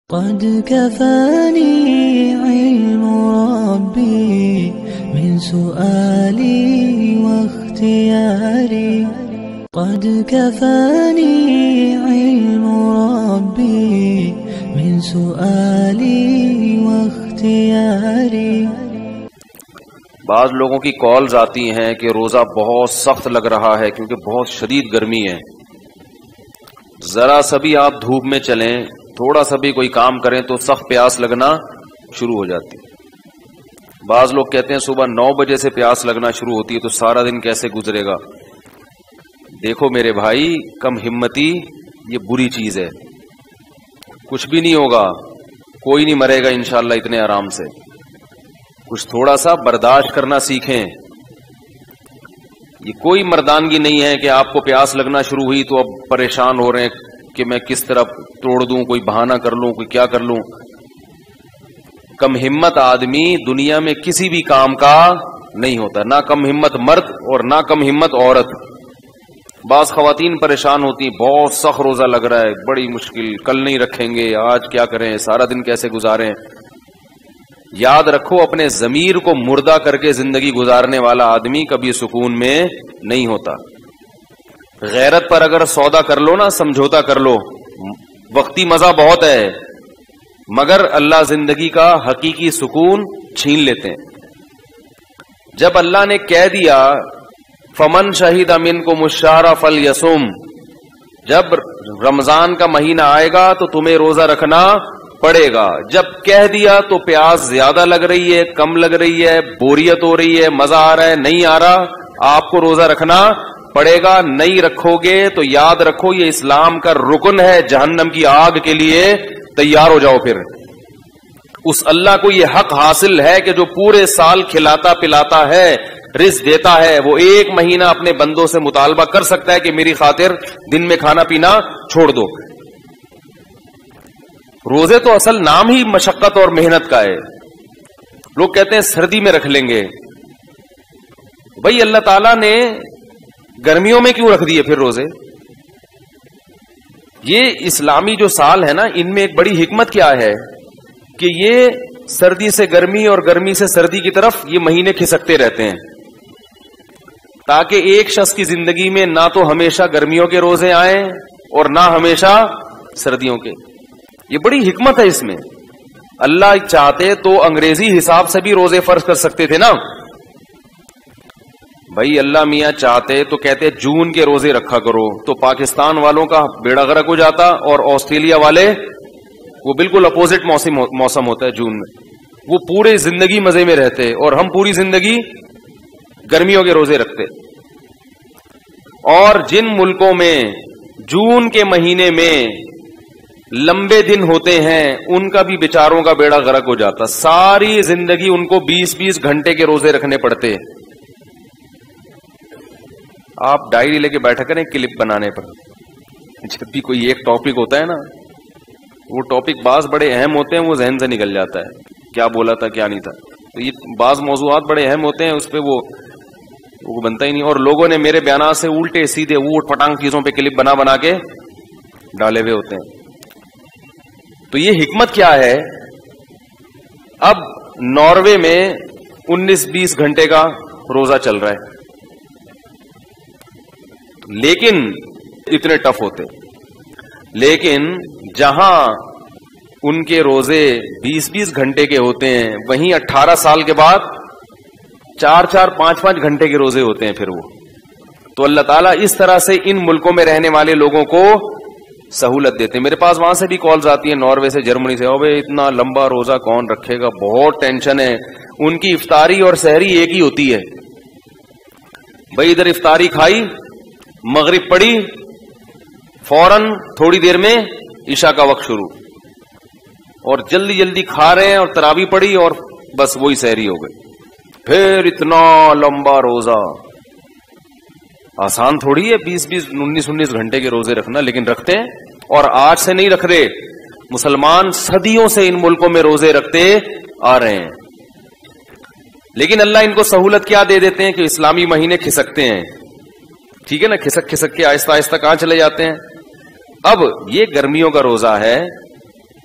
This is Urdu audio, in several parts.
قد كفاني علم ربي من سؤالي واختياري قد كفاني علم ربي من سؤالي واختياري۔ بعض لوگوں کی کالز آتی ہیں کہ روزہ بہت سخت لگ رہا ہے کیونکہ بہت شدید گرمی ہے، ذرا سا بھی آپ دھوپ میں چلیں، تھوڑا سا بھی کوئی کام کریں تو سخت پیاس لگنا شروع ہو جاتی ہے۔ بعض لوگ کہتے ہیں صبح 9 بجے سے پیاس لگنا شروع ہوتی ہے تو سارا دن کیسے گزرے گا؟ دیکھو میرے بھائی، کم ہمتی یہ بری چیز ہے، کچھ بھی نہیں ہوگا، کوئی نہیں مرے گا انشاءاللہ اتنے آرام سے۔ کچھ تھوڑا سا برداشت کرنا سیکھیں۔ یہ کوئی مردانگی نہیں ہے کہ آپ کو پیاس لگنا شروع ہوئی تو اب پریشان ہو رہے ہیں کہ میں کس طرح توڑ دوں، کوئی بہانہ کر لوں، کوئی کیا کر لوں۔ کم ہمت آدمی دنیا میں کسی بھی کام کا نہیں ہوتا، نہ کم ہمت مرد اور نہ کم ہمت عورت۔ بعض خواتین پریشان ہوتی، بہت سخت روزہ لگ رہا ہے، بڑی مشکل، کل نہیں رکھیں گے، آج کیا کریں، سارا دن کیسے گزاریں۔ یاد رکھو، اپنے ضمیر کو مردہ کر کے زندگی گزارنے والا آدمی کبھی سکون میں نہیں ہوتا۔ غیرت پر اگر سودا کر لو نا، سمجھوتا کر لو، وقتی مزہ بہت ہے مگر اللہ زندگی کا حقیقی سکون چھین لیتے ہیں۔ جب اللہ نے کہہ دیا فمن شہید منکم الشہر فلیصم، جب رمضان کا مہینہ آئے گا تو تمہیں روزہ رکھنا پڑے گا، جب کہہ دیا تو پیاس زیادہ لگ رہی ہے، کم لگ رہی ہے، بوریت ہو رہی ہے، مزہ آ رہا ہے، نہیں آ رہا، آپ کو روزہ رکھنا پڑے گا۔ نہیں رکھو گے تو یاد رکھو یہ اسلام کا رکن ہے، جہنم کی آگ کے لیے تیار ہو جاؤ۔ پھر اس اللہ کو یہ حق حاصل ہے کہ جو پورے سال کھلاتا پلاتا ہے، رزق دیتا ہے، وہ ایک مہینہ اپنے بندوں سے مطالبہ کر سکتا ہے کہ میری خاطر دن میں کھانا پینا چھوڑ دو۔ روزے تو اصل نام ہی مشقت اور محنت کا ہے۔ لوگ کہتے ہیں سردی میں رکھ لیں گے، بھائی اللہ تعالیٰ نے گرمیوں میں کیوں رکھ دیے پھر روزے؟ یہ اسلامی جو سال ہے نا، ان میں ایک بڑی حکمت کیا ہے کہ یہ سردی سے گرمی اور گرمی سے سردی کی طرف یہ مہینے کھسکتے رہتے ہیں، تاکہ ایک شخص کی زندگی میں نہ تو ہمیشہ گرمیوں کے روزے آئیں اور نہ ہمیشہ سردیوں کے۔ یہ بڑی حکمت ہے اس میں۔ اللہ چاہتے تو انگریزی حساب سے بھی روزے فرض کر سکتے تھے نا، بھائی اللہ میاں چاہتے تو کہتے جون کے روزے رکھا کرو، تو پاکستان والوں کا بیڑا غرق ہو جاتا، اور آسٹریلیا والے وہ بالکل اپوزٹ موسم ہوتا ہے جون میں، وہ پورے زندگی مزے میں رہتے، اور ہم پوری زندگی گرمیوں کے روزے رکھتے۔ اور جن ملکوں میں جون کے مہینے میں لمبے دن ہوتے ہیں ان کا بھی بیچاروں کا بیڑا غرق ہو جاتا، ساری زندگی ان کو 20-20 گھنٹے کے روزے رکھنے پڑتے۔ آپ ڈائری لے کے بیٹھا کریں کلپ بنانے پر، جب بھی کوئی ایک ٹاپک ہوتا ہے نا، وہ ٹاپک بعض بڑے اہم ہوتے ہیں، وہ ذہن سے نکل جاتا ہے، کیا بولا تھا کیا نہیں تھا۔ تو یہ بعض موضوعات بڑے اہم ہوتے ہیں، اس پہ وہ بنتا ہی نہیں، اور لوگوں نے میرے بیانات سے الٹے سیدھے اوٹ پٹانگ چیزوں پہ کلپ بنا کے ڈالے ہوئے ہوتے ہیں۔ تو یہ حکمت کیا ہے؟ اب ناروے میں 19-20 گھنٹے کا روزہ چل رہا ہے، لیکن اتنے ٹف ہوتے، لیکن جہاں ان کے روزے 20-20 گھنٹے کے ہوتے ہیں، وہیں 18 سال کے بعد 4-4 5-5 گھنٹے کے روزے ہوتے ہیں پھر وہ۔ تو اللہ تعالیٰ اس طرح سے ان ملکوں میں رہنے والے لوگوں کو سہولت دیتے ہیں۔ میرے پاس وہاں سے بھی کالز آتی ہیں، ناروے سے، جرمنی سے، اوے اتنا لمبا روزہ کون رکھے گا، بہت ٹینشن ہے۔ ان کی افطاری اور سحری ایک ہی ہوتی ہے، بھائی ادھر افطاری کھائی، مغرب پڑی، فوراً تھوڑی دیر میں عشاء کا وقت شروع، اور جلدی جلدی کھا رہے ہیں، اور تراویح پڑی اور بس وہی سحری ہو گئی۔ پھر اتنا لمبا روزہ آسان تھوڑی ہے 20-20 19-19 گھنٹے کے روزے رکھنا، لیکن رکھتے ہیں، اور آج سے نہیں رکھ رہے، مسلمان صدیوں سے ان ملکوں میں روزے رکھتے آ رہے ہیں۔ لیکن اللہ ان کو سہولت کیا دے دیتے ہیں کہ اسلامی مہینے کھسکتے ہیں، ٹھیک ہے نا، کھسک کھسک کے آہستہ آہستہ کہاں چلے جاتے ہیں۔ اب یہ گرمیوں کا روزہ ہے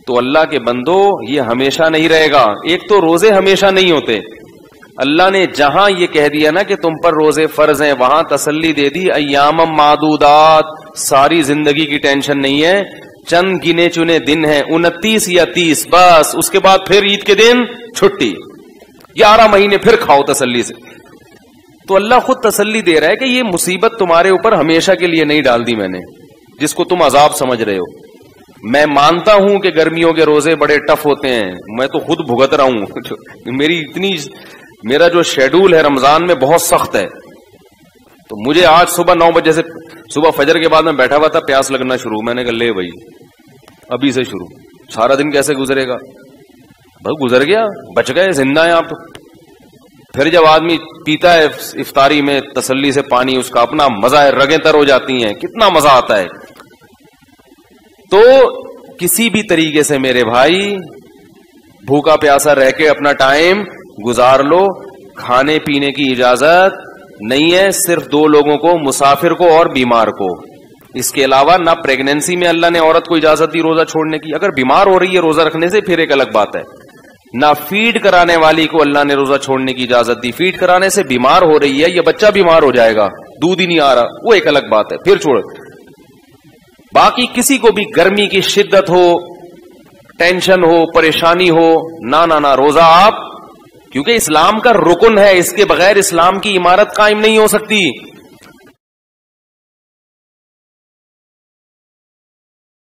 تو اللہ کے بندو یہ ہمیشہ نہیں رہے گا. ایک تو روزے ہمیشہ نہیں ہوتے. اللہ نے جہاں یہ کہہ دیا نا کہ تم پر روزے فرض ہیں, وہاں تسلی دے دی ایام معدودات, ساری زندگی کی ٹینشن نہیں ہے, چند گنے چنے دن ہیں, 29 یا 30 بس. اس کے بعد پھر عید کے دن چھٹی, 11 مہینے پھر کھاؤ تسلی سے. تو اللہ خود تسلی دے رہا ہے کہ یہ مصیبت تمہارے اوپر ہمیشہ کے لیے نہیں ڈال دی میں نے, جس کو تم عذاب سمجھ رہے ہو. میں مانتا ہوں کہ گرمیوں کے روزے بڑے ٹف ہوتے ہیں, میں تو خود بھگت رہا ہوں. میرا جو شیڈول ہے رمضان میں بہت سخت ہے. تو مجھے آج صبح 9 بجے سے, صبح فجر کے بعد میں بیٹھا ہوا تھا, پیاس لگنا شروع. میں نے کہا لے بھائی ابھی سے شروع, سارا دن کیسے گزرے گا؟ بھائی گزر گیا, بچ گئے, زندہ ہیں آپ. پھر جب آدمی پیتا ہے افطاری میں تسلی سے پانی, اس کا اپنا مزہ ہے, رگیں تر ہو جاتی ہیں, کتنا مزہ آتا ہے. تو کسی بھی طریقے سے میرے بھائی بھوکا پیاسا رہ کے اپنا ٹائم گزار لو. کھانے پینے کی اجازت نہیں ہے, صرف 2 لوگوں کو, مسافر کو اور بیمار کو. اس کے علاوہ نہ پریگنینسی میں اللہ نے عورت کو اجازت دی روزہ چھوڑنے کی, اگر بیمار ہو رہی ہے روزہ رکھنے سے پھر ایک الگ بات ہے. نہ فیڈ کرانے والی کو اللہ نے روزہ چھوڑنے کی اجازت دی. فیڈ کرانے سے بیمار ہو رہی ہے, یہ بچہ بیمار ہو جائے گا, دودھ ہی نہیں آ رہا, وہ ایک الگ بات ہے, پھر چھوڑ. باقی کسی کو بھی گرمی کی شدت ہو, ٹینشن ہو, پریشانی ہو, نہ روزہ آپ, کیونکہ اسلام کا رکن ہے, اس کے بغیر اسلام کی عمارت قائم نہیں ہو سکتی.